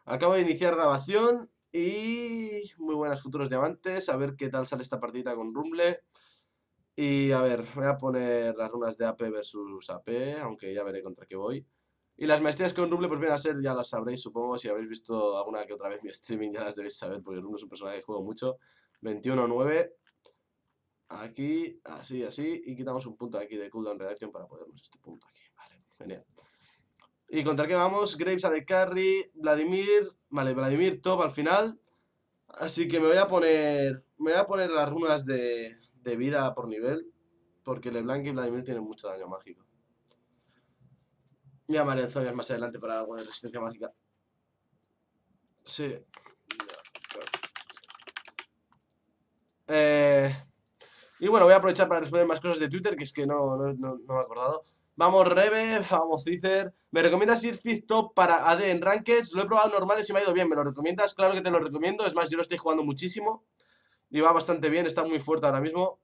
Acabo de iniciar grabación y muy buenas futuros diamantes. A ver qué tal sale esta partidita con Rumble. Y a ver, voy a poner las runas de AP versus AP, aunque ya veré contra qué voy. Y las maestrías con Rumble pues vienen a ser, ya las sabréis supongo, si habéis visto alguna que otra vez mi streaming ya las debéis saber, porque Rumble es un personaje que juego mucho. 21-9. Aquí, así, así. Y quitamos un punto aquí de cooldown redaction para ponernos este punto aquí. Vale, genial. ¿Y contra qué vamos? Graves a de carry, Vladimir. Vale, Vladimir top al final. Así que me voy a poner. Me voy a poner las runas de vida por nivel. Porque LeBlanc y Vladimir tienen mucho daño mágico. Llamaré Zonias más adelante para algo de resistencia mágica. Sí. Y bueno, voy a aprovechar para responder más cosas de Twitter, que es que no me he acordado. Vamos Rebe, vamos Cicer. ¿Me recomiendas ir Fifth Top para AD en Rankeds? Lo he probado normales y me ha ido bien. ¿Me lo recomiendas? Claro que te lo recomiendo. Es más, yo lo estoy jugando muchísimo. Y va bastante bien, está muy fuerte ahora mismo.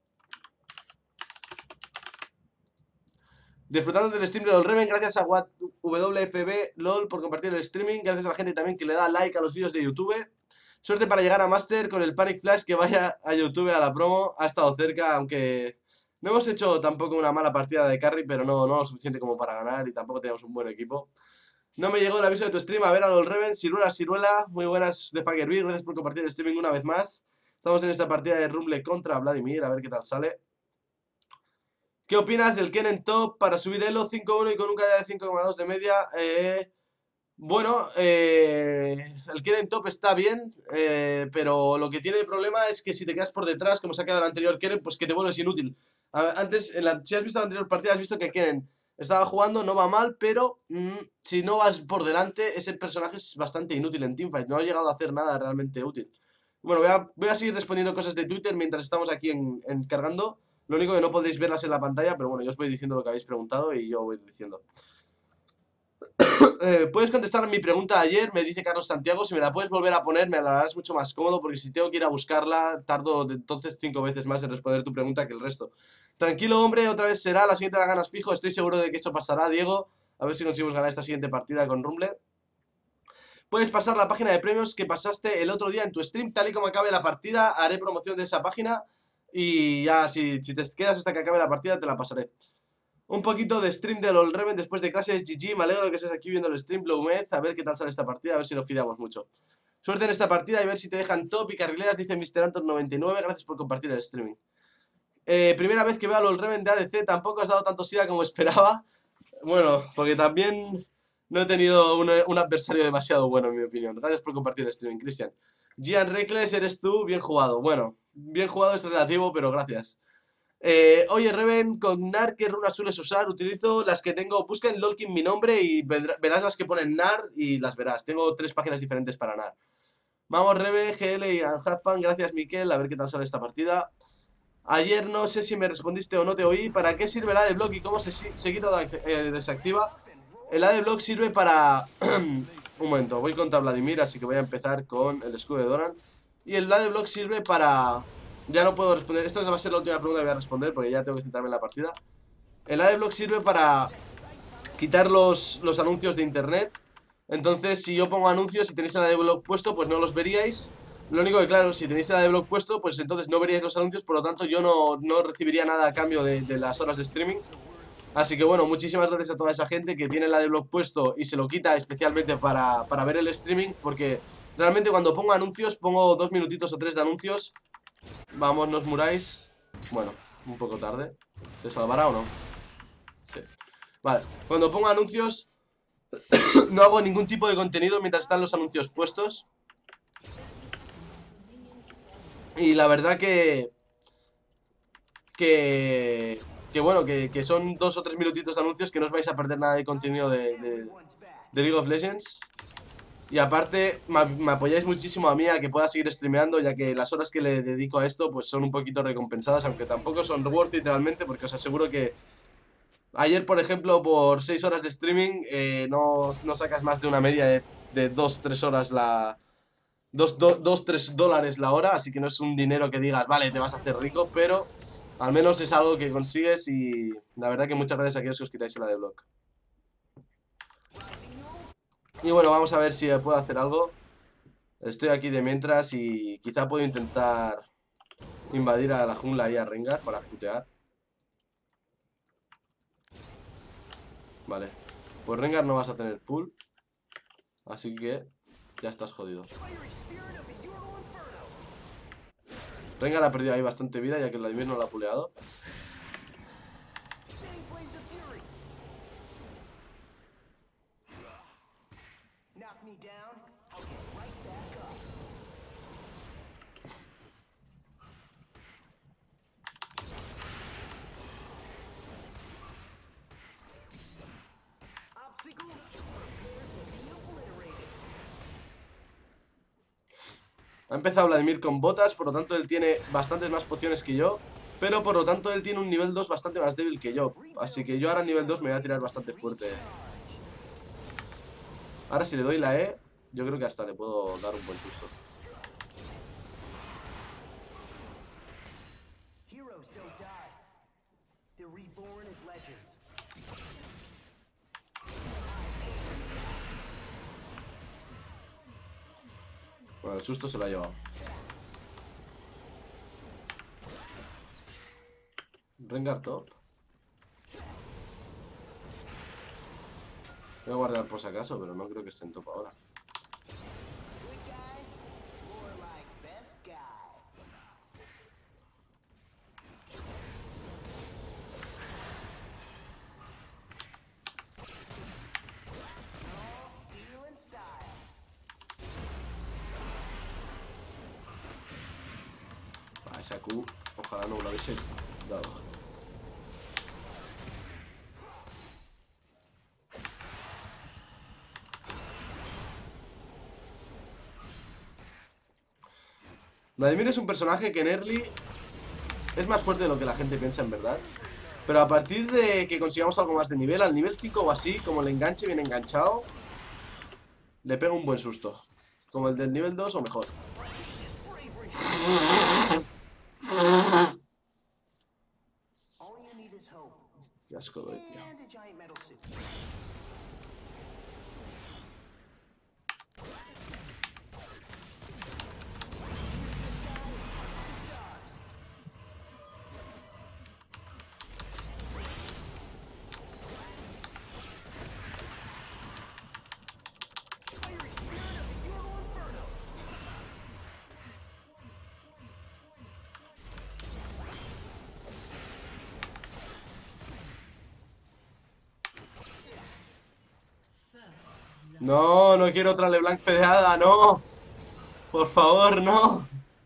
Disfrutando del stream de LOL Reven, gracias a WFB LOL por compartir el streaming. Gracias a la gente también que le da like a los vídeos de YouTube. Suerte para llegar a Master con el Panic Flash, que vaya a YouTube a la promo. Ha estado cerca, aunque no hemos hecho tampoco una mala partida de carry, pero no lo suficiente como para ganar y tampoco teníamos un buen equipo. No me llegó el aviso de tu stream. A ver a LOL Reven, Ciruela. Muy buenas de Fagerby. Gracias por compartir el streaming una vez más. Estamos en esta partida de Rumble contra Vladimir, a ver qué tal sale. ¿Qué opinas del Kennen Top para subir Elo 5-1 y con un KD de 5,2 de media? Bueno, el Kennen Top está bien, pero lo que tiene el problema es que si te quedas por detrás, como se ha quedado el anterior Kennen, pues que te vuelves inútil. Antes, si has visto la anterior partida, has visto que Kennen estaba jugando, no va mal, pero si no vas por delante, ese personaje es bastante inútil en teamfight. No ha llegado a hacer nada realmente útil. Bueno, voy a seguir respondiendo cosas de Twitter mientras estamos aquí en cargando. Lo único que no podréis verlas en la pantalla, pero bueno, yo os voy diciendo lo que habéis preguntado y yo voy diciendo. ¿Puedes contestar mi pregunta de ayer? Me dice Carlos Santiago. Si me la puedes volver a poner, me la harás mucho más cómodo, porque si tengo que ir a buscarla, tardo entonces 5 veces más en responder tu pregunta que el resto. Tranquilo, hombre, otra vez será. La siguiente la ganas fijo. Estoy seguro de que eso pasará, Diego. A ver si conseguimos ganar esta siguiente partida con Rumble. Puedes pasar la página de premios que pasaste el otro día en tu stream. Tal y como acabe la partida, haré promoción de esa página. Y ya, si te quedas hasta que acabe la partida, te la pasaré. Un poquito de stream de LOL Reven después de clases, GG. Me alegro de que estés aquí viendo el stream, Blowmez. A ver qué tal sale esta partida, a ver si nos fidamos mucho. Suerte en esta partida y ver si te dejan top y carrileras, dice Mr. Anton99. Gracias por compartir el streaming. Primera vez que veo a LOL Reven de ADC, tampoco has dado tanto sida como esperaba. Bueno, porque también no he tenido un adversario demasiado bueno, en mi opinión. Gracias por compartir el streaming, Cristian. Gian Reckless, eres tú, bien jugado. Bueno, bien jugado es relativo, pero gracias. Oye, Reven, con NAR, ¿qué runas sueles usar? Utilizo las que tengo. Busca en Lolkin mi nombre y verás las que ponen NAR y las verás. Tengo 3 páginas diferentes para NAR. Vamos, Reven, GL y Anjafan. Gracias, Miquel. A ver qué tal sale esta partida. Ayer no sé si me respondiste o no te oí. ¿Para qué sirve el AD-Block y cómo se quita o desactiva? El AD-Block sirve para... Un momento, voy contra Vladimir, así que voy a empezar con el escudo de Doran. Y el AD-Block sirve para... Ya no puedo responder. Esta va a ser la última pregunta que voy a responder porque ya tengo que centrarme en la partida. El AD-Block sirve para quitar los anuncios de internet. Entonces, si yo pongo anuncios y tenéis el AD-Block puesto, pues no los veríais. Lo único que, claro, si tenéis el AD-Block puesto, pues entonces no veríais los anuncios. Por lo tanto, yo no recibiría nada a cambio de las horas de streaming. Así que bueno, muchísimas gracias a toda esa gente que tiene el AD-Block puesto y se lo quita especialmente para ver el streaming. Porque realmente cuando pongo anuncios, pongo 2 minutitos o 3 de anuncios. Vamos, no os muráis. Bueno, un poco tarde. ¿Se salvará o no? Sí. Vale, cuando pongo anuncios no hago ningún tipo de contenido mientras están los anuncios puestos. Y la verdad que bueno, que son 2 o 3 minutitos de anuncios que no os vais a perder nada de contenido de League of Legends. Y aparte, me apoyáis muchísimo a mí a que pueda seguir streameando, ya que las horas que le dedico a esto pues son un poquito recompensadas, aunque tampoco son worth it realmente, porque os aseguro que ayer, por ejemplo, por 6 horas de streaming no sacas más de una media de 2-3 horas 2-3 dólares la hora, así que no es un dinero que digas, vale, te vas a hacer rico, pero al menos es algo que consigues y la verdad que muchas gracias a aquellos que os quitáis el AD-Block. Y bueno, vamos a ver si puedo hacer algo. Estoy aquí de mientras y quizá puedo intentar invadir a la jungla y a Rengar para putear. Vale. Pues Rengar no vas a tener pull. Así que ya estás jodido. Rengar ha perdido ahí bastante vida ya que Vladimir no lo ha puleado. Ha empezado Vladimir con botas, por lo tanto él tiene bastantes más pociones que yo. Pero por lo tanto él tiene un nivel 2 bastante más débil que yo. Así que yo ahora a nivel 2 me voy a tirar bastante fuerte. Ahora si le doy la E, yo creo que hasta le puedo dar un buen susto. Bueno, el susto se lo ha llevado. Rengar top. Voy a guardar por si acaso, pero no creo que esté en top ahora. Esa Q, ojalá no lo hubiese dado. Vladimir es un personaje que en early es más fuerte de lo que la gente piensa en verdad. Pero a partir de que consigamos algo más de nivel, al nivel 5 o así, como le enganche bien enganchado, le pega un buen susto. Como el del nivel 2 o mejor. Qué asco doy, tío. No, no quiero otra LeBlanc fedeada, no. Por favor, no.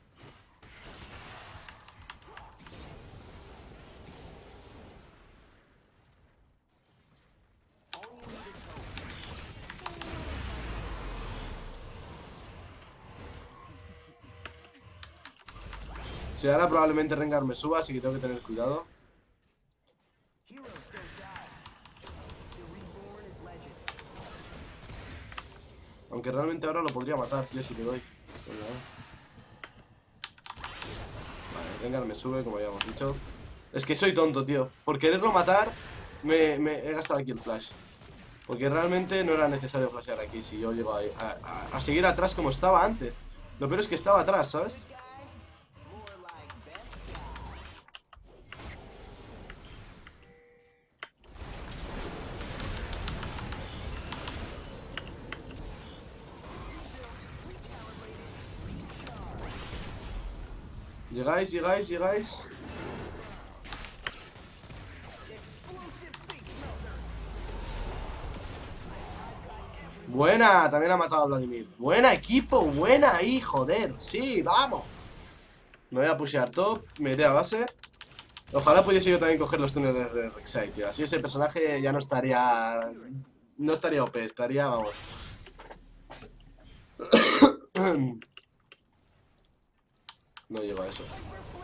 Si ahora probablemente Rengar me suba, así que tengo que tener cuidado. Aunque realmente ahora lo podría matar, tío, si le doy. Vale, Rengar me sube, como habíamos dicho. Es que soy tonto, tío. Por quererlo matar, me he gastado aquí el flash. Porque realmente no era necesario flashear aquí si yo llego a seguir atrás como estaba antes. Lo peor es que estaba atrás, ¿sabes? Llegáis, llegáis, llegáis. Buena, también ha matado a Vladimir. Buena equipo, buena ahí, joder. Sí, vamos. Me voy a pushear top, me iré a base. Ojalá pudiese yo también coger los túneles de Rek'Sai, tío. Así ese personaje ya no estaría... No estaría OP, estaría, vamos. No llego a eso.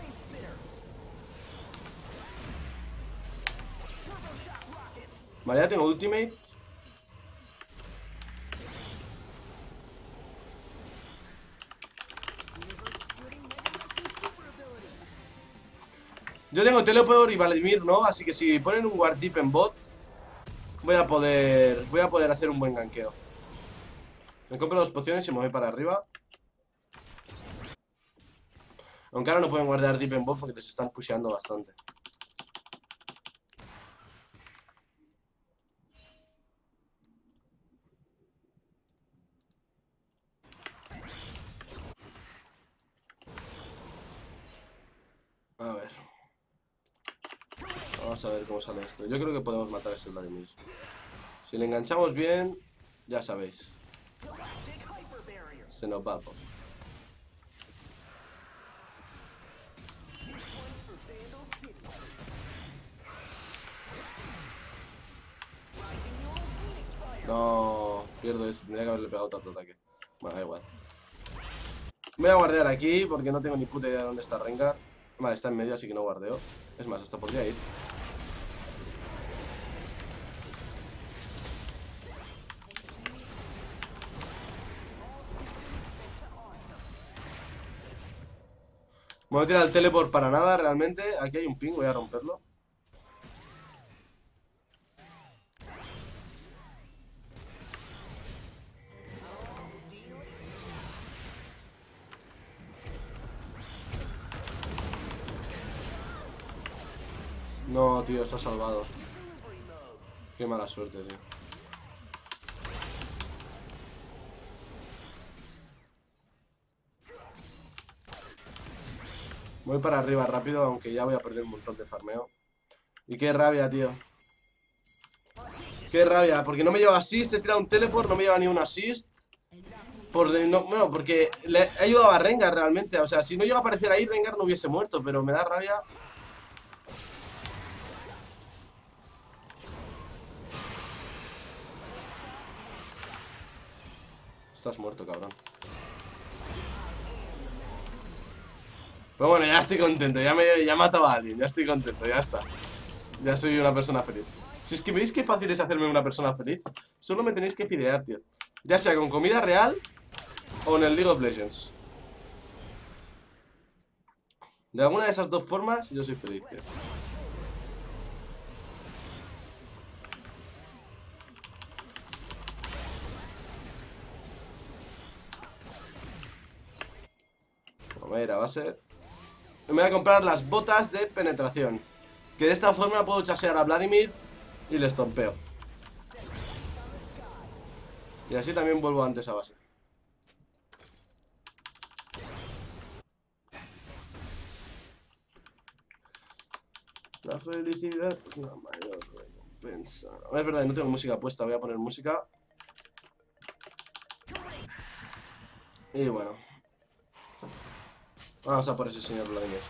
Vale, ya tengo ultimate. Yo tengo teleport y Vladimir no, así que si ponen un ward deep en bot voy a poder hacer un buen ganqueo. Me compro 2 pociones y me voy para arriba. Aunque ahora no pueden guardar deep en bot porque les están pusheando bastante. A ver. Vamos a ver cómo sale esto. Yo creo que podemos matar a ese Vladimir. Si le enganchamos bien, ya sabéis. Se nos va, pues. No, pierdo eso. Tendría que haberle pegado tanto ataque. Bueno, da igual. Voy a guardear aquí porque no tengo ni puta idea de dónde está Rengar. Vale, está en medio, así que no guardeo. Es más, hasta podría ir. Me voy a tirar el teleport para nada, realmente. Aquí hay un ping, voy a romperlo. No, tío, está salvado. Qué mala suerte, tío. Voy para arriba rápido, aunque ya voy a perder un montón de farmeo. Y qué rabia, tío. Qué rabia, porque no me lleva assist, he tirado un teleport, no me lleva ni un assist. Bueno, porque le he ayudado a Rengar realmente. O sea, si no llega a aparecer ahí, Rengar no hubiese muerto, pero me da rabia. Estás muerto, cabrón. Pero bueno, ya estoy contento, ya he matado a alguien, ya estoy contento, ya está. Ya soy una persona feliz. Si es que veis qué fácil es hacerme una persona feliz, solo me tenéis que fidear, tío. Ya sea con comida real o en el League of Legends. De alguna de esas dos formas, yo soy feliz, tío. A ver, a base. Me voy a comprar las botas de penetración. Que de esta forma puedo chasear a Vladimir y le estompeo. Y así también vuelvo antes a base. La felicidad es una mayor recompensa. Es verdad, no tengo música puesta, voy a poner música. Y bueno. Vamos a por ese señor Vladimir.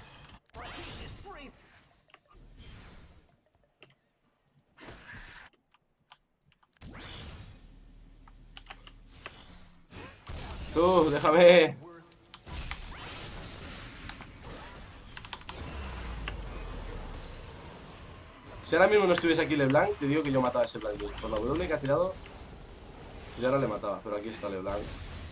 Tú, déjame. Si ahora mismo no estuviese aquí LeBlanc, te digo que yo mataba a ese Vladimir. Por la W que ha tirado, yo ahora le mataba, pero aquí está LeBlanc.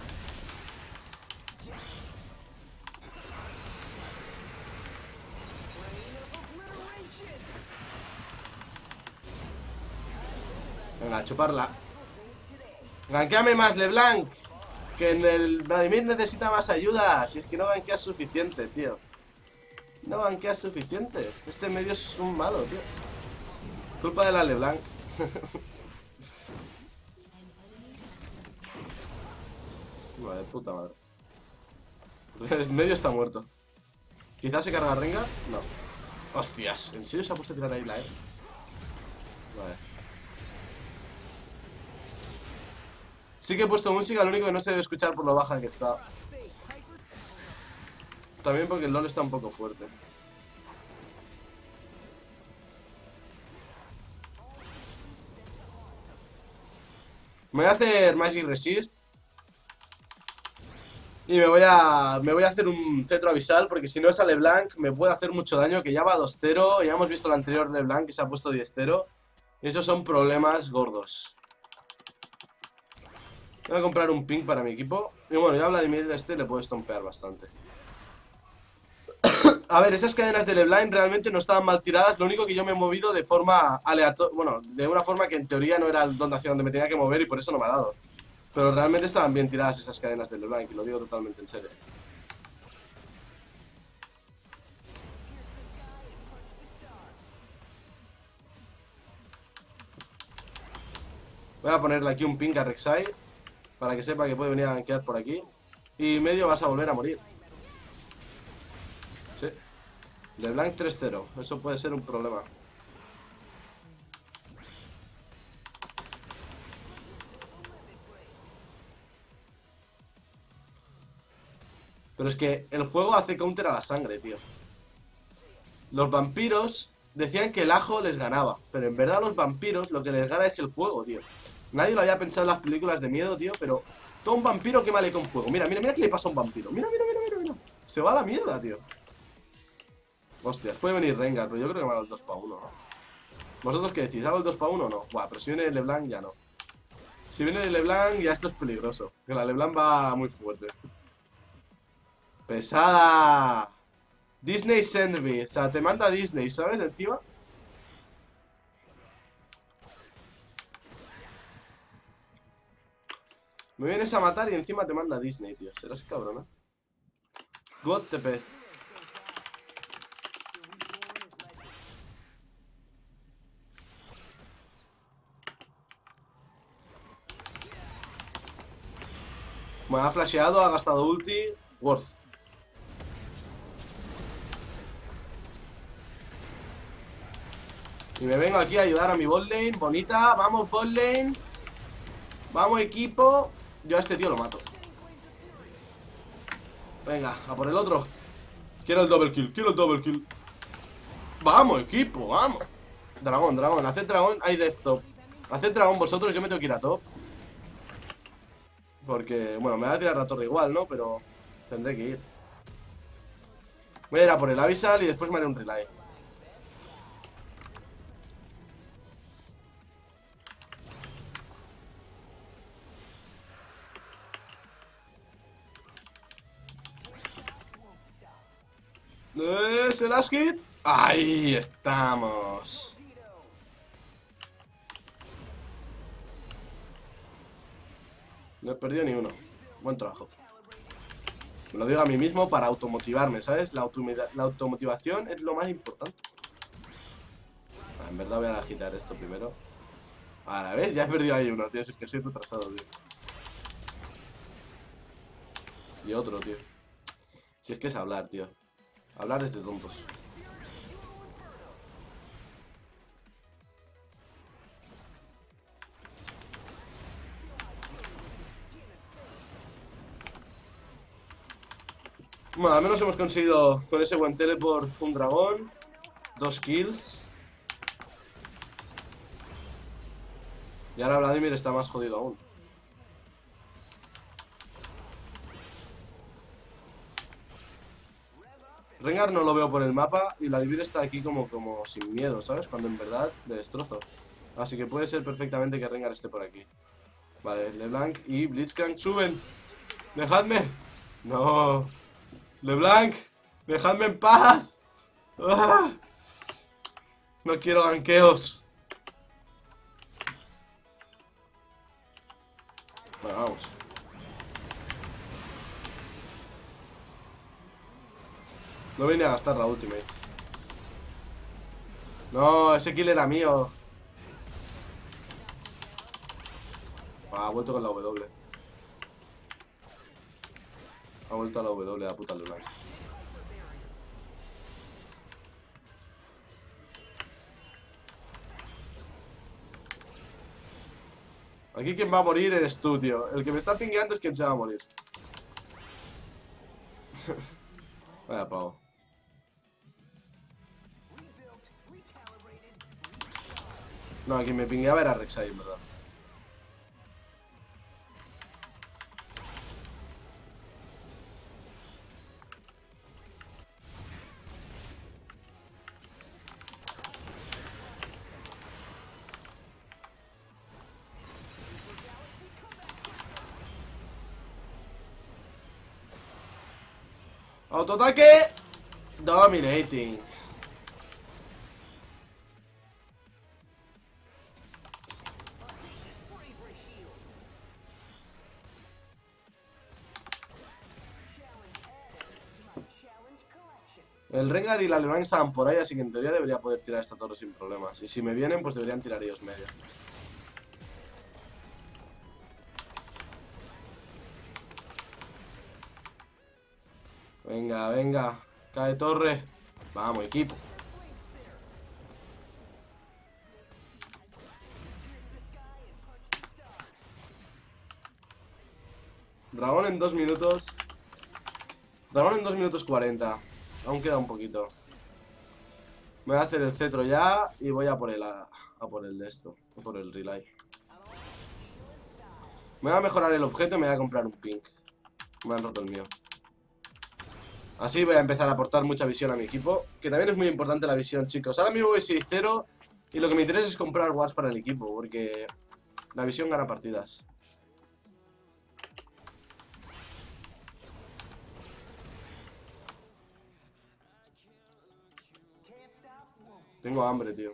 Venga, a chuparla. Ganqueame más, LeBlanc. Que en el Vladimir necesita más ayuda. Si es que no ganqueas suficiente, tío. No ganqueas suficiente. Este medio es un malo, tío. Culpa de la LeBlanc. Vale, puta madre. El medio está muerto. Quizás se carga Rengar. No. Hostias, ¿en serio se ha puesto a tirar ahí la E? Vale. Sí que he puesto música, lo único que no se debe escuchar por lo baja que está. También porque el LoL está un poco fuerte. Me voy a hacer Magic Resist. Y me voy a hacer un cetro abisal, porque si no esa LeBlanc me puede hacer mucho daño, que ya va 2-0. Ya hemos visto la anterior LeBlanc que se ha puesto 10-0. Y esos son problemas gordos. Voy a comprar un ping para mi equipo. Y bueno, ya a Vladimir de este le puedo estompear bastante. A ver, esas cadenas de LeBlanc realmente no estaban mal tiradas. Lo único que yo me he movido de forma aleatoria. Bueno, de una forma que en teoría no era hacia donde me tenía que mover y por eso no me ha dado. Pero realmente estaban bien tiradas esas cadenas de LeBlanc, y lo digo totalmente en serio. Voy a ponerle aquí un ping a Rek'Sai para que sepa que puede venir a gankear por aquí. Y medio vas a volver a morir. Sí. LeBlanc 3-0. Eso puede ser un problema. Pero es que el fuego hace counter a la sangre, tío. Los vampiros decían que el ajo les ganaba, pero en verdad a los vampiros lo que les gana es el fuego, tío. Nadie lo había pensado en las películas de miedo, tío, pero todo un vampiro quémale con fuego. Mira, mira, mira qué le pasa a un vampiro. Mira, mira, mira, mira, mira. Se va a la mierda, tío. Hostias, puede venir Rengar, pero yo creo que me hago el 2 para 1, ¿no? ¿Vosotros qué decís? ¿Hago el 2 para 1 o no? Buah, pero si viene el LeBlanc ya no. Si viene el LeBlanc ya esto es peligroso. Que la LeBlanc va muy fuerte. ¡Pesada! Disney send me. O sea, te manda Disney, ¿sabes? Encima. Me vienes a matar y encima te manda Disney, tío. Serás cabrón, ¿no? God TP. Me ha flasheado, ha gastado ulti. Worth. Y me vengo aquí a ayudar a mi botlane. Bonita, vamos botlane. Vamos equipo. Yo a este tío lo mato. Venga, a por el otro. Quiero el double kill, quiero el double kill. Vamos equipo, vamos. Dragón, dragón, haced dragón. Hay death top. Haced dragón vosotros, yo me tengo que ir a top. Porque, bueno, me va a tirar la torre igual, ¿no? Pero tendré que ir. Voy a ir a por el Abyssal y después me haré un relay. ¿Es el last hit? Ahí estamos. No he perdido ni uno. Buen trabajo. Me lo digo a mí mismo para automotivarme, ¿sabes? La automotivación es lo más importante. En verdad voy a agitar esto primero. A la vez, ya he perdido ahí uno, tío. Es que soy retrasado, tío. Y otro, tío. Si es que es hablar, tío. Hablar es de tontos. Bueno, al menos hemos conseguido con ese buen teleport un dragón. 2 kills. Y ahora Vladimir está más jodido aún. Rengar no lo veo por el mapa y Vladimir está aquí como sin miedo, ¿sabes? Cuando en verdad le destrozo. Así que puede ser perfectamente que Rengar esté por aquí. Vale, LeBlanc y Blitzcrank suben. ¡Dejadme! ¡No! ¡LeBlanc! ¡Dejadme en paz! ¡Ah! No quiero ganqueos. Bueno, vamos. No vine a gastar la ultimate. No, ese kill era mío. Ha vuelto con la W. Ha vuelto a la W, la puta LeBlanc. Aquí quien va a morir eres tú, tío. El que me está pingueando es quien se va a morir. Vaya pavo. No, quien me pingueaba era Rek'Sai, en verdad. Autoataque. Dominating. El Rengar y la LeBlanc estaban por ahí, así que en teoría debería poder tirar esta torre sin problemas. Y si me vienen, pues deberían tirar ellos medio. Venga, venga. Cae torre. Vamos, equipo. Dragón en 2 minutos. Dragón en 2 minutos 40. Aún queda un poquito. Me voy a hacer el cetro ya y voy a por el, a por el de esto. A por el relay. Me voy a mejorar el objeto y me voy a comprar un pink. Me han roto el mío. Así voy a empezar a aportar mucha visión a mi equipo. Que también es muy importante la visión, chicos. Ahora mismo voy 6-0 y lo que me interesa es comprar wards para el equipo. Porque la visión gana partidas. Tengo hambre, tío.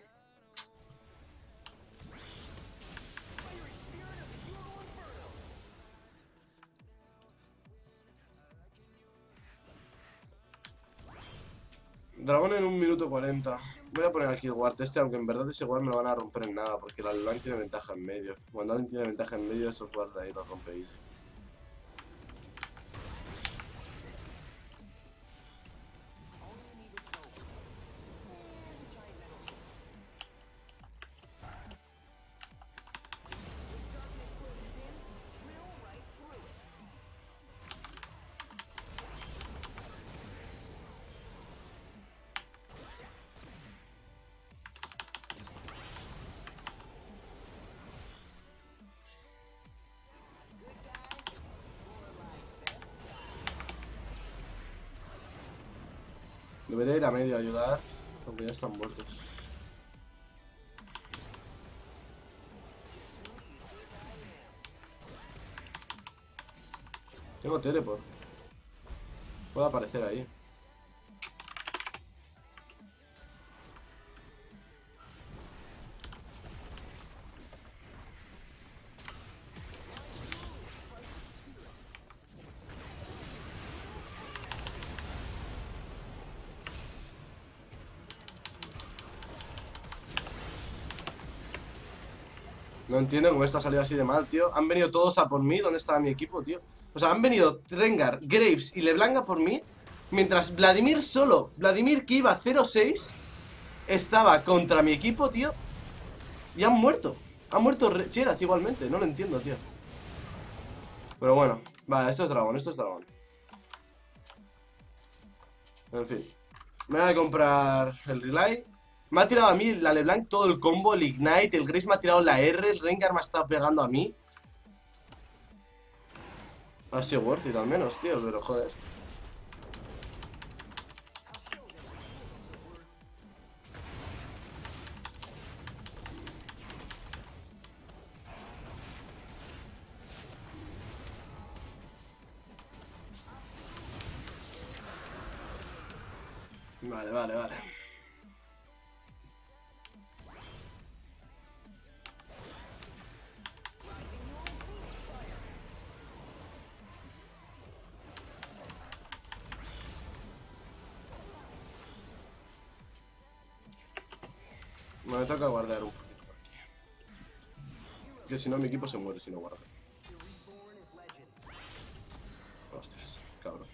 Dragón en 1 minuto 40. Voy a poner aquí el ward este, aunque en verdad ese ward me lo van a romper en nada, porque la LeBlanc tiene ventaja en medio. Cuando alguien tiene ventaja en medio, estos wards de ahí los rompéis. Debería ir a medio a ayudar, aunque ya están muertos. Tengo teleport. Puedo aparecer ahí. No entiendo cómo esto ha salido así de mal, tío. Han venido todos a por mí. ¿Dónde estaba mi equipo, tío? O sea, han venido Rengar, Graves y LeBlanc a por mí. Mientras Vladimir solo, Vladimir que iba 0-6, estaba contra mi equipo, tío. Y han muerto. Han muerto Cheraz igualmente. No lo entiendo, tío. Pero bueno. Vale, esto es dragón, esto es dragón. En fin. Me voy a comprar el relay. Me ha tirado a mí la LeBlanc todo el combo, el Ignite, el Grace me ha tirado la R, el Rengar me ha estado pegando a mí. Ha sido worth it al menos, tío, pero joder. Vale, vale, vale. Me toca guardar un poquito por aquí. Que si no mi equipo se muere si no guardo. Ostras, cabrón.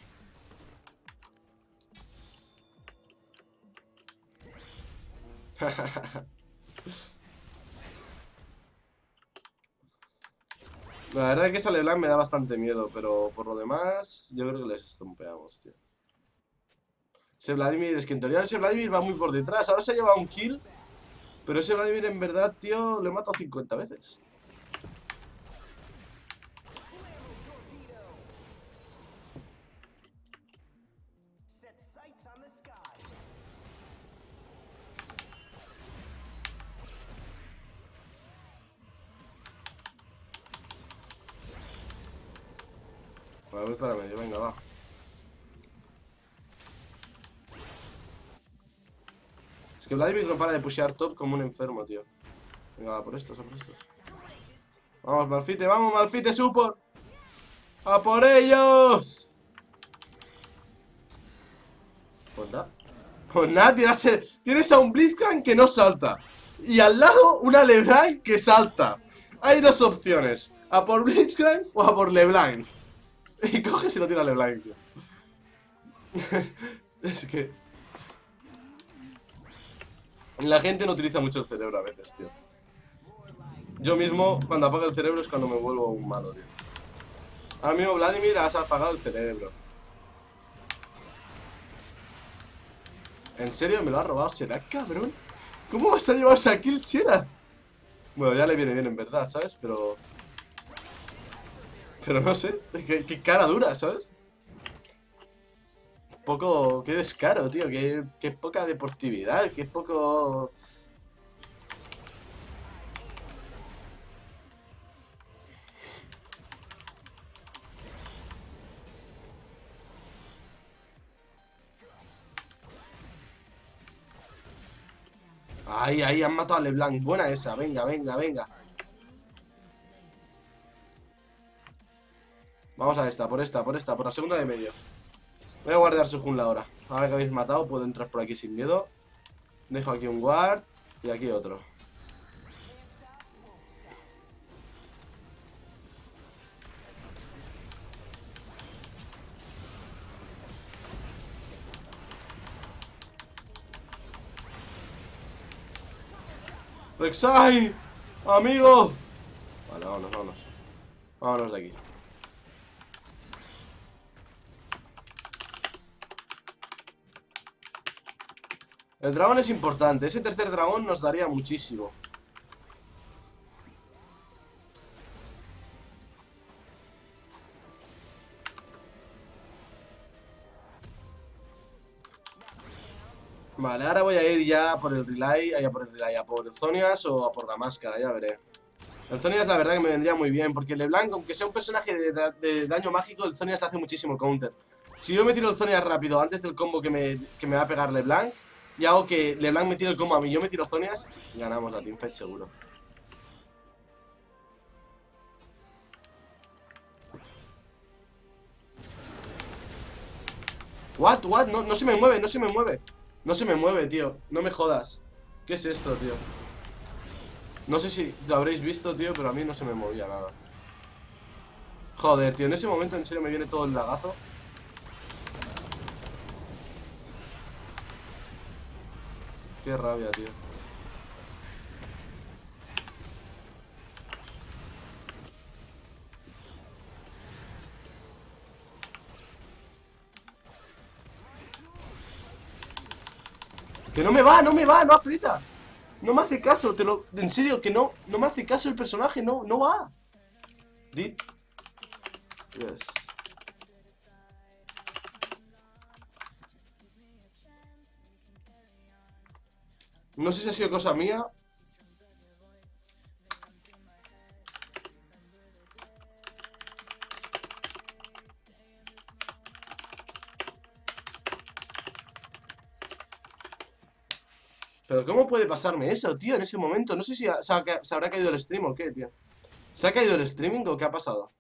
La verdad es que esa LeBlanc me da bastante miedo, pero por lo demás, yo creo que les estompeamos, tío. Ese Vladimir, es que en teoría ese Vladimir va muy por detrás. Ahora se ha llevado un kill, pero ese Vladimir en verdad, tío, lo he matado 50 veces. Voy para medio, venga, va. Es que Vladimir no para de pushear top como un enfermo, tío. Venga, va, por estos, a por estos. Vamos, Malfite, support. ¡A por ellos! Pues nada. Pues nada, tienes a un Blitzcrank que no salta. Y al lado una LeBlanc que salta. Hay dos opciones. A por Blitzcrank o a por LeBlanc. Y coges y lo tira a LeBlanc, tío. Es que... La gente no utiliza mucho el cerebro a veces, tío. Yo mismo, cuando apago el cerebro es cuando me vuelvo un malo, tío. Ahora mismo, Vladimir, has apagado el cerebro. ¿En serio? ¿Me lo has robado? ¿Será cabrón? ¿Cómo vas a llevar esa kill, Chera? Bueno, ya le viene bien en verdad, ¿sabes? Pero no sé, qué cara dura, ¿sabes? Poco... Qué descaro, tío, qué poca deportividad, qué poco... Ahí, han matado a LeBlanc. Buena esa, venga, venga, venga. Vamos a esta, por la segunda de medio. Voy a guardar su jungla ahora. Ahora que habéis matado, puedo entrar por aquí sin miedo. Dejo aquí un guard y aquí otro. ¡Rek'Sai! ¡Amigo! Vale, vámonos, vámonos. Vámonos de aquí. El dragón es importante. Ese tercer dragón nos daría muchísimo. Vale, ahora voy a ir ya por el relay, a por el Zonias o a por la máscara, ya veré. El Zonias la verdad que me vendría muy bien, porque LeBlanc, aunque sea un personaje de daño mágico, el Zonias le hace muchísimo counter. Si yo me tiro el Zonias rápido antes del combo que me va a pegar LeBlanc, y hago que LeBlanc me tire el combo a mí y yo me tiro Zonias, ganamos la teamfight seguro. What? No, no se me mueve, no se me mueve. No se me mueve, tío. No me jodas. ¿Qué es esto, tío? No sé si lo habréis visto, tío, pero a mí no se me movía nada. Joder, tío, en ese momento en serio me viene todo el lagazo. Qué rabia, tío. Que no me va, no aprieta. No me hace caso, en serio, que no me hace caso el personaje, no va. Dit. Yes. No sé si ha sido cosa mía. Pero ¿cómo puede pasarme eso, tío, en ese momento? No sé si se habrá caído el stream o qué, tío. ¿Se ha caído el streaming o qué ha pasado?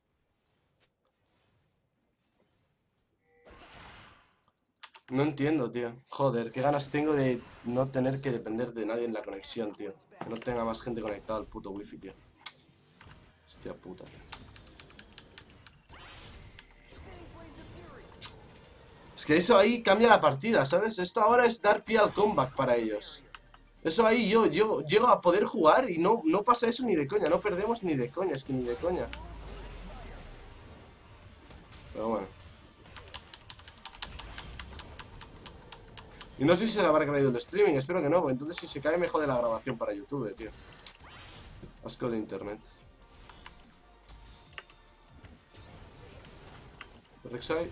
No entiendo, tío. Joder, qué ganas tengo de no tener que depender de nadie en la conexión, tío. Que no tenga más gente conectada al puto wifi, tío. Hostia puta, tío. Es que eso ahí cambia la partida, ¿sabes? Esto ahora es dar pie al comeback para ellos. Eso ahí yo llego a poder jugar y no pasa eso ni de coña. No perdemos ni de coña, es que ni de coña. Pero bueno. Y no sé si se le habrá caído el streaming, espero que no, porque entonces si se cae me jode la grabación para YouTube, tío. Asco de internet. Rek'Sai.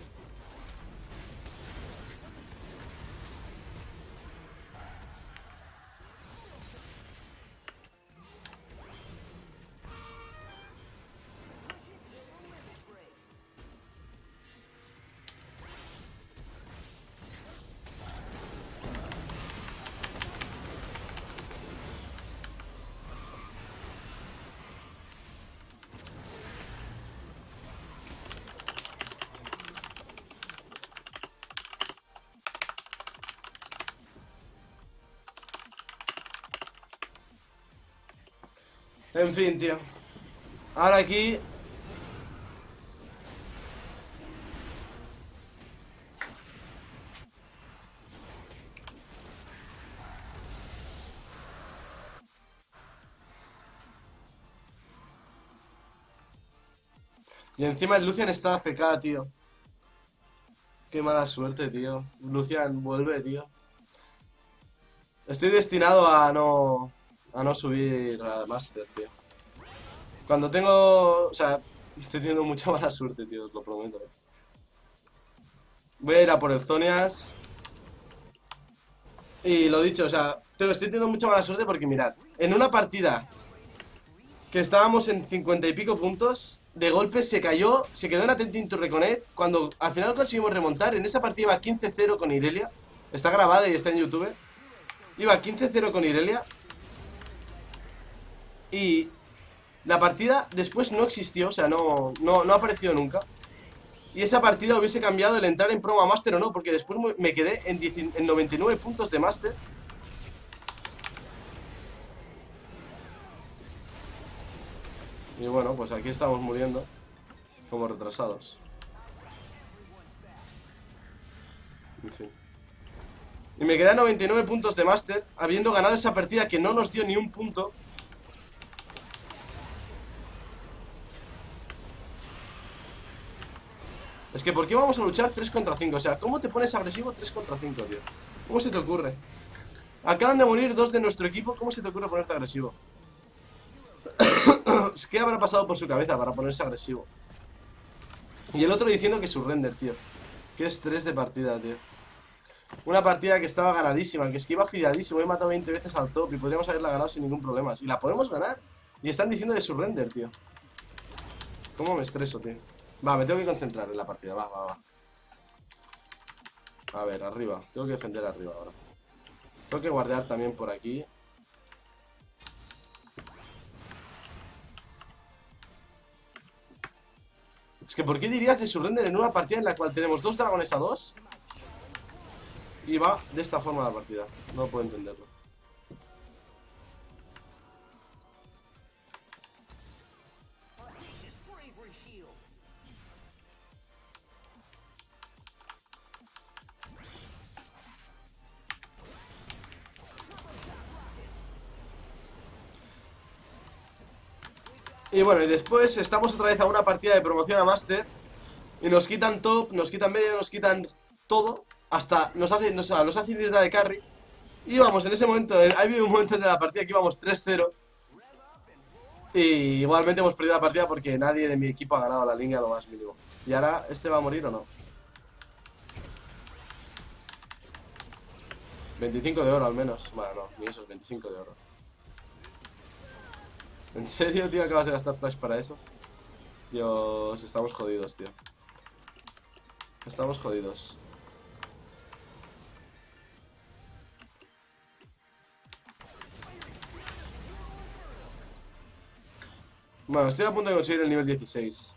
En fin, tío. Ahora aquí... Y encima el Lucian está AFK, tío. Qué mala suerte, tío. Lucian, vuelve, tío. Estoy destinado a no... A no subir a Master, tío. Cuando tengo... O sea, estoy teniendo mucha mala suerte, tío, os lo prometo. Voy a ir a por el Zonias. Y lo dicho, o sea, estoy teniendo mucha mala suerte porque mirad, en una partida que estábamos en 50 y pico puntos, de golpe se cayó, se quedó en Attempting to Reconnect. Cuando al final conseguimos remontar, en esa partida iba 15-0 con Irelia. Está grabada y está en YouTube. Iba 15-0 con Irelia. Y la partida después no existió, o sea, no apareció nunca. Y esa partida hubiese cambiado el entrar en Promo a Master o no, porque después me quedé en 99 puntos de Master. Y bueno, pues aquí estamos muriendo como retrasados. En fin. Y me quedé a 99 puntos de Master, habiendo ganado esa partida que no nos dio ni un punto. Es que ¿por qué vamos a luchar 3 contra 5? O sea, ¿cómo te pones agresivo 3 contra 5, tío? ¿Cómo se te ocurre? Acaban de morir 2 de nuestro equipo, ¿cómo se te ocurre ponerte agresivo? ¿Qué habrá pasado por su cabeza para ponerse agresivo? Y el otro diciendo que surrender, tío. Qué estrés de partida, tío. Una partida que estaba ganadísima, que es que iba afiladísimo. He matado 20 veces al top y podríamos haberla ganado sin ningún problema. Y la podemos ganar. Y están diciendo de surrender, tío. ¿Cómo me estreso, tío? Va, me tengo que concentrar en la partida, va. A ver, arriba. Tengo que defender arriba ahora. Tengo que guardar también por aquí. Es que ¿por qué dirías de surrender en una partida en la cual tenemos 2 dragones a 2? Y va de esta forma la partida. No puedo entenderlo. Y bueno, y después estamos otra vez a una partida de promoción a Master. Y nos quitan top, nos quitan medio, nos quitan todo. Hasta nos hace ir de carry. Y vamos, en ese momento, hay un momento de la partida que íbamos 3-0. Y igualmente hemos perdido la partida porque nadie de mi equipo ha ganado la línea lo más mínimo. Y ahora, ¿este va a morir o no? 25 de oro al menos. Bueno, no, ni esos 25 de oro. ¿En serio, tío? ¿Acabas de gastar flash para eso? Dios, estamos jodidos, tío. Estamos jodidos. Bueno, estoy a punto de conseguir el nivel 16.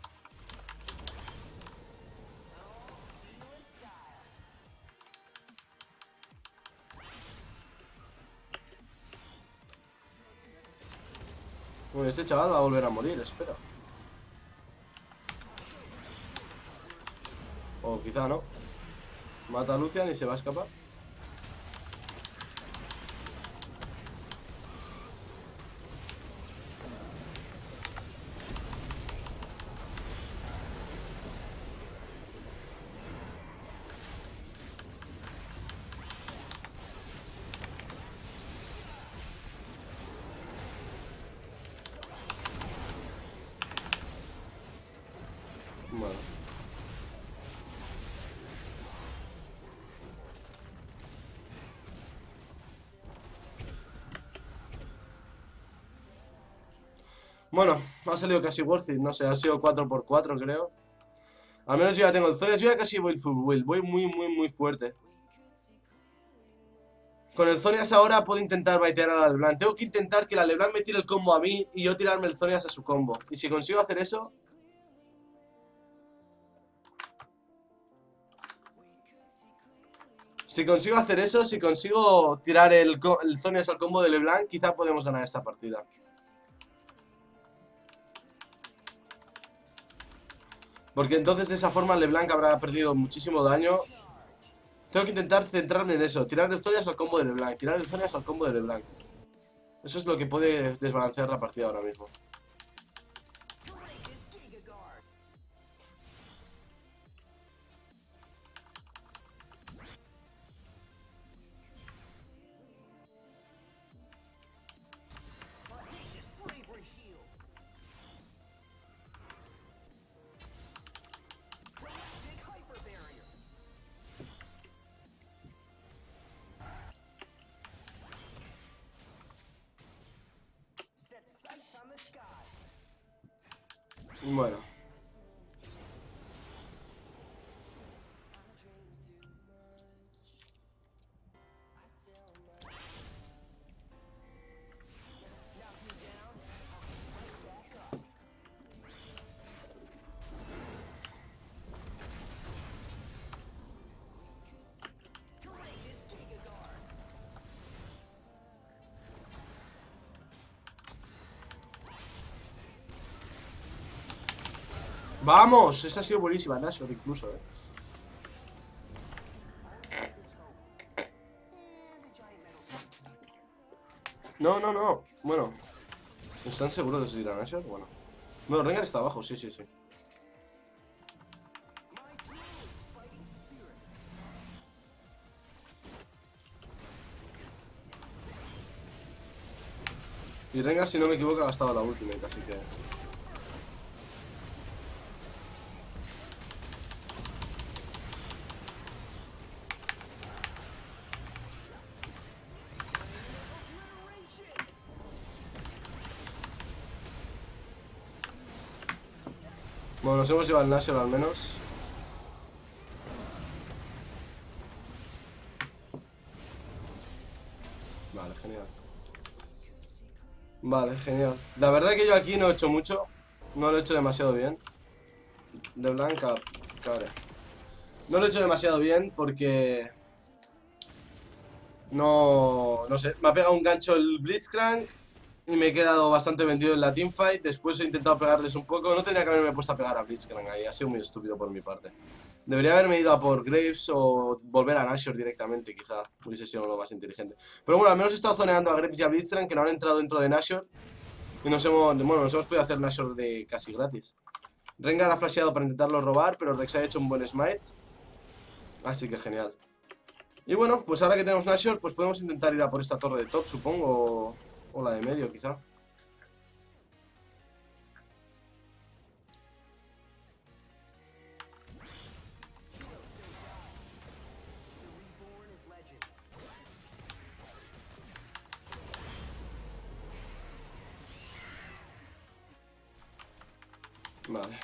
Bueno, este chaval va a volver a morir, espero. O quizá no. Mata a Lucian y se va a escapar. Bueno. Bueno, ha salido casi worth it, no sé, ha sido 4x4 creo. Al menos yo ya tengo el Zonias, yo ya casi voy full build, voy muy fuerte. Con el Zonias ahora puedo intentar baitear a la LeBlanc. Tengo que intentar que la LeBlanc me tire el combo a mí y yo tirarme el Zonias a su combo. Y si consigo hacer eso... Si consigo hacer eso, si consigo tirar el Zonias al combo de LeBlanc, quizá podemos ganar esta partida. Porque entonces de esa forma LeBlanc habrá perdido muchísimo daño. Tengo que intentar centrarme en eso. Tirar el Zonias al combo de LeBlanc. Tirar el Zonias al combo de LeBlanc. Eso es lo que puede desbalancear la partida ahora mismo. Bueno. ¡Vamos! Esa ha sido buenísima, Nashor, incluso, No, no, no. Bueno. ¿Están seguros de seguir a Nashor? Bueno. Bueno, Rengar está abajo, sí, sí, sí. Y Rengar, si no me equivoco, ha gastado la ultimate, así que... Bueno, nos hemos llevado al Nashor al menos. Vale, genial. Vale, genial. La verdad que yo aquí no he hecho mucho. No lo he hecho demasiado bien. De blanca, cara. No lo he hecho demasiado bien porque... No sé. Me ha pegado un gancho el Blitzcrank y me he quedado bastante vendido en la teamfight. Después he intentado pegarles un poco. No tenía que haberme puesto a pegar a Blitzcrank ahí. Ha sido muy estúpido por mi parte. Debería haberme ido a por Graves o volver a Nashor directamente, quizá. Hubiese sido lo más inteligente. Pero bueno, al menos he estado zoneando a Graves y a Blitzcrank, que no han entrado dentro de Nashor. Y nos hemos podido hacer Nashor de casi gratis. Rengar ha flasheado para intentarlo robar, pero Rex ha hecho un buen smite. Así que genial. Y bueno, pues ahora que tenemos Nashor, pues podemos intentar ir a por esta torre de top, supongo. O la de medio, quizá. Vale.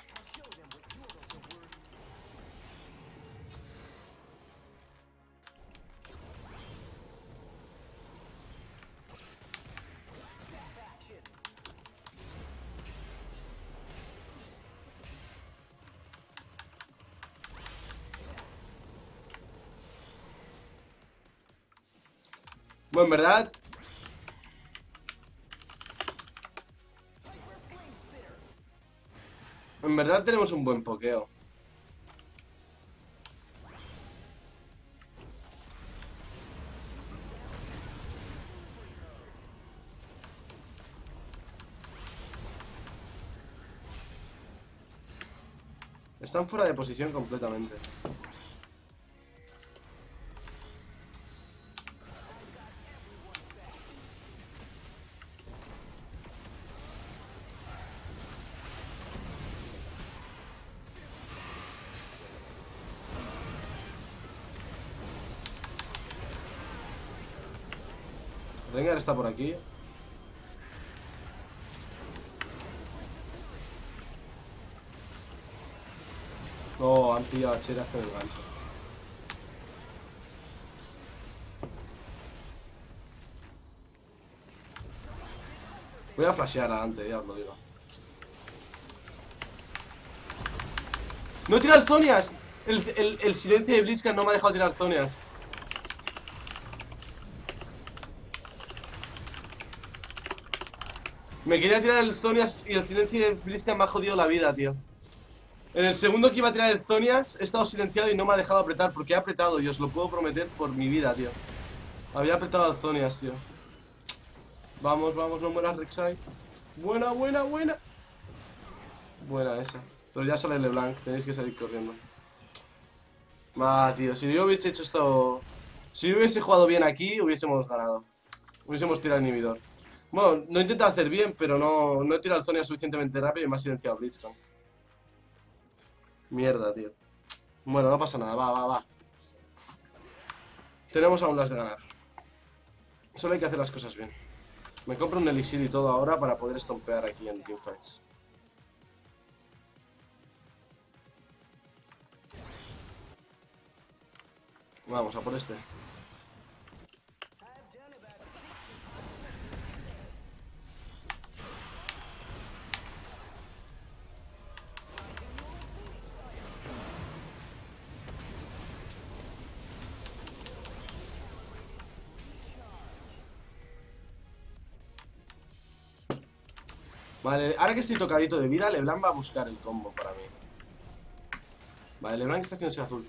Bueno, en verdad tenemos un buen pokeo. Están fuera de posición completamente. Rengar está por aquí. No, han pillado a Cheras con el gancho. Voy a flashear adelante, ya os lo digo. ¡No he tirado el Zonias! El silencio de Blitzcrank no me ha dejado tirar Zonias. Me quería tirar el Zonias y el silencio de Blitzcrank me ha jodido la vida, tío. En el segundo que iba a tirar el Zonias, he estado silenciado y no me ha dejado apretar. Porque he apretado, y os lo puedo prometer por mi vida, tío. Había apretado al Zonias, tío. Vamos, vamos, no mueras, Rek'Sai. Buena, buena, buena. Buena esa. Pero ya sale LeBlanc, tenéis que salir corriendo. Tío, si yo hubiese hecho esto... Si yo hubiese jugado bien aquí, hubiésemos ganado. Hubiésemos tirado el inhibidor. Bueno, no he intentado hacer bien, pero no he tirado el Zhonia suficientemente rápido y me ha silenciado Blitzcrank. Mierda, tío. Bueno, no pasa nada, va. Tenemos aún las de ganar. Solo hay que hacer las cosas bien. Me compro un elixir y todo ahora para poder estompear aquí en teamfights. Vamos, a por este. Vale, ahora que estoy tocadito de vida, LeBlanc va a buscar el combo para mí. Vale, LeBlanc está haciéndose azul.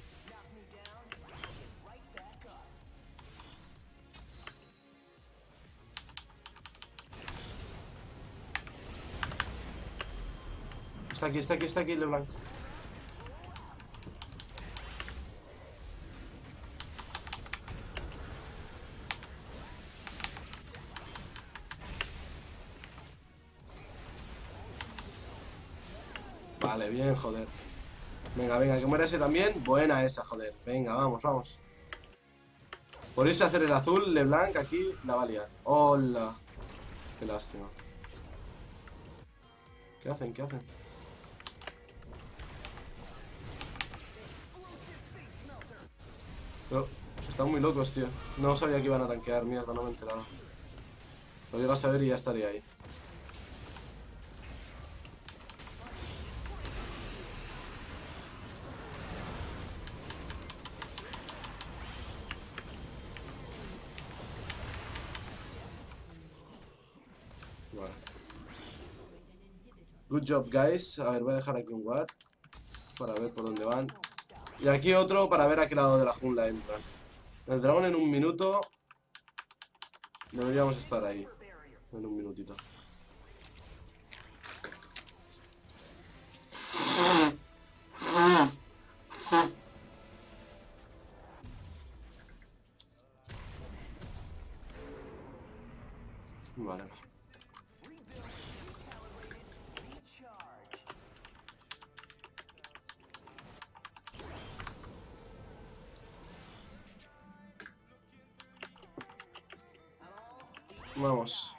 Está aquí, LeBlanc. Vale, bien, joder. Venga, que muera ese también. Buena esa, joder. Venga, vamos. Por irse a hacer el azul, LeBlanc aquí la va a liar. Hola. Qué lástima. ¿Qué hacen? Pero están muy locos, tío. No sabía que iban a tanquear, mierda, no me he enterado. Lo llego a saber y ya estaría ahí. Vale. Good job, guys. A ver, voy a dejar aquí un guard para ver por dónde van. Y aquí otro para ver a qué lado de la jungla entran. El dragón en un minuto. Deberíamos estar ahí. En un minutito. Vale. Vamos.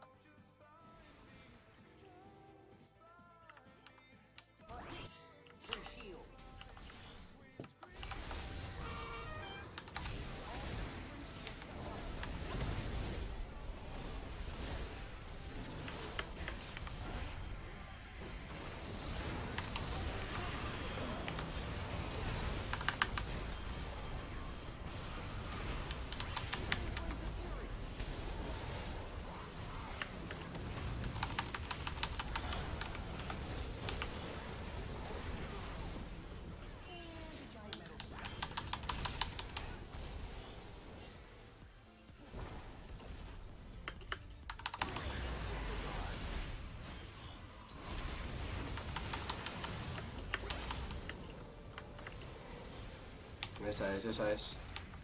Esa es.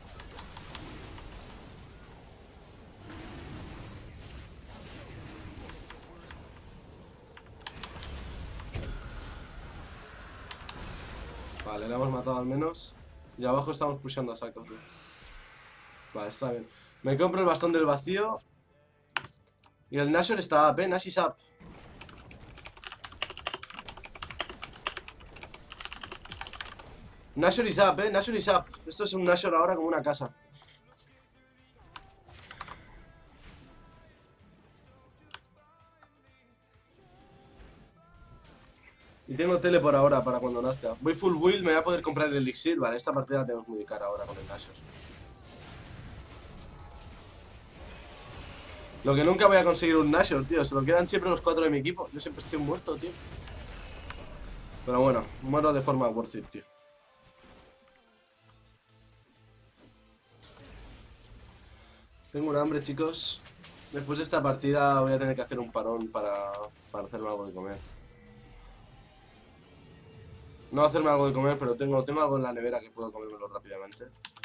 Vale, le hemos matado al menos. Y abajo estamos pushando a saco, tío. Vale, está bien. Me compro el bastón del vacío. Y el Nashor está up, Nash is up. Nashor is up, Nashor is up. Esto es un Nashor ahora como una casa. Y tengo tele por ahora para cuando nazca. Voy full build, me voy a poder comprar el elixir. Vale, esta partida la tengo que muy cara ahora con el Nashor. Lo que nunca voy a conseguir un Nashor, tío. Se lo quedan siempre los 4 de mi equipo. Yo siempre estoy muerto, tío. Pero bueno, muero de forma worth it, tío. Tengo un hambre, chicos. Después de esta partida voy a tener que hacer un parón para hacerme algo de comer. No hacerme algo de comer, pero tengo algo en la nevera que puedo comérmelo rápidamente.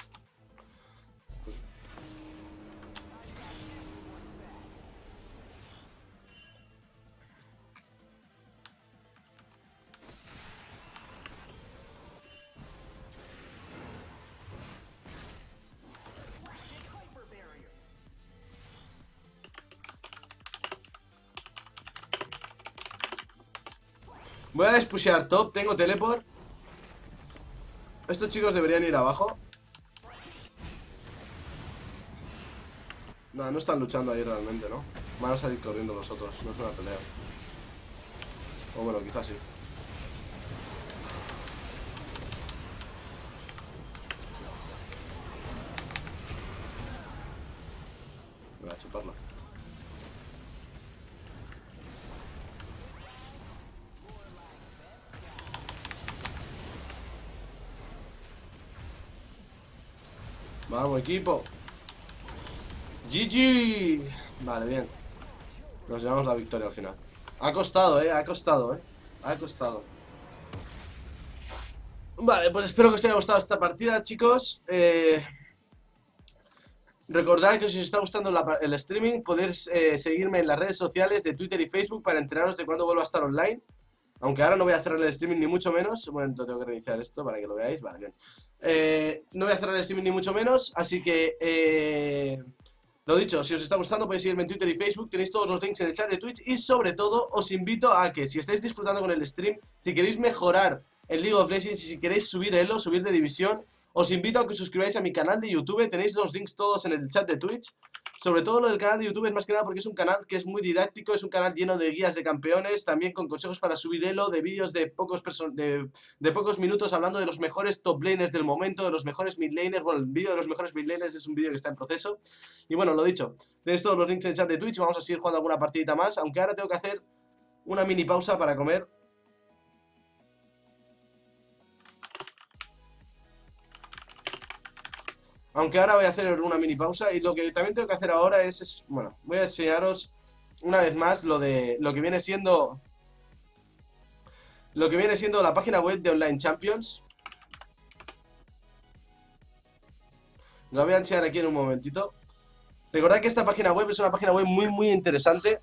Voy a despushear top, tengo teleport. Estos chicos deberían ir abajo. No, no están luchando ahí realmente, ¿no? Van a salir corriendo los otros, no es una pelea. O bueno, quizás sí. Voy a chuparla. Vamos, equipo. GG. Vale, bien. Nos llevamos la victoria al final. Ha costado, ha costado, ha costado. Vale, pues espero que os haya gustado esta partida, chicos. Recordad que si os está gustando el streaming, podéis seguirme en las redes sociales de Twitter y Facebook para enteraros de cuándo vuelvo a estar online. Aunque ahora no voy a cerrar el streaming ni mucho menos. Un momento, tengo que reiniciar esto para que lo veáis. Vale, bien. No voy a cerrar el streaming ni mucho menos, así que... Lo dicho, si os está gustando podéis seguirme en Twitter y Facebook, tenéis todos los links en el chat de Twitch y sobre todo os invito a que si estáis disfrutando con el stream, si queréis mejorar el League of Legends y si queréis subir elo, subir de división, os invito a que os suscribáis a mi canal de YouTube, tenéis los links todos en el chat de Twitch. Sobre todo lo del canal de YouTube es más que nada porque es un canal que es muy didáctico, es un canal lleno de guías de campeones, también con consejos para subir elo, de vídeos de pocos minutos hablando de los mejores top laners del momento, de los mejores mid laners. Bueno, el vídeo de los mejores mid laners es un vídeo que está en proceso. Y bueno, lo dicho, tenéis todos los links en el chat de Twitch, vamos a seguir jugando alguna partidita más, aunque ahora tengo que hacer una mini pausa para comer. Aunque ahora voy a hacer una mini pausa y lo que también tengo que hacer ahora es bueno, voy a enseñaros una vez más lo que viene siendo la página web de Online Champions. Lo voy a enseñar aquí en un momentito. Recordad que esta página web es una página web muy interesante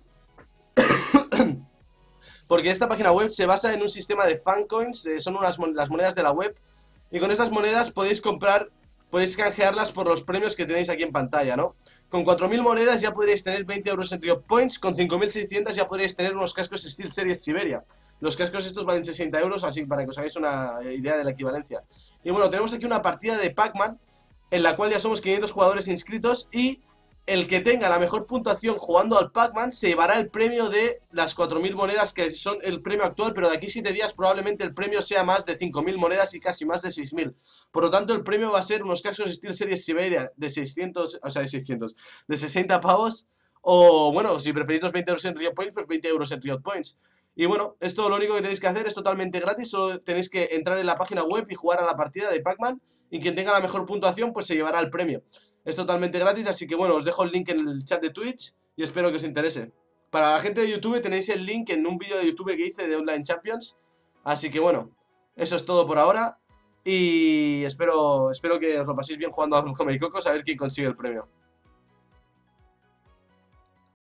porque esta página web se basa en un sistema de fancoins, son las monedas de la web, y con estas monedas podéis canjearlas por los premios que tenéis aquí en pantalla, ¿no? Con 4.000 monedas ya podríais tener 20 euros en Riot Points, con 5.600 ya podríais tener unos cascos Steel Series Siberia. Los cascos estos valen 60 euros, así para que os hagáis una idea de la equivalencia. Y bueno, tenemos aquí una partida de Pac-Man, en la cual ya somos 500 jugadores inscritos y el que tenga la mejor puntuación jugando al Pac-Man se llevará el premio de las 4.000 monedas, que son el premio actual, pero de aquí 7 días probablemente el premio sea más de 5.000 monedas y casi más de 6.000. Por lo tanto, el premio va a ser unos cascos Steel Series Siberia de 600, o sea, de 60 pavos, o bueno, si preferís los 20 euros en Riot Points, pues 20 euros en Riot Points. Y bueno, esto lo único que tenéis que hacer es totalmente gratis, solo tenéis que entrar en la página web y jugar a la partida de Pac-Man, y quien tenga la mejor puntuación pues se llevará el premio. Es totalmente gratis, así que bueno, os dejo el link en el chat de Twitch y espero que os interese. Para la gente de YouTube tenéis el link en un vídeo de YouTube que hice de Online Champions. Así que bueno, eso es todo por ahora y espero que os lo paséis bien jugando a Come y Cocos, a ver quién consigue el premio.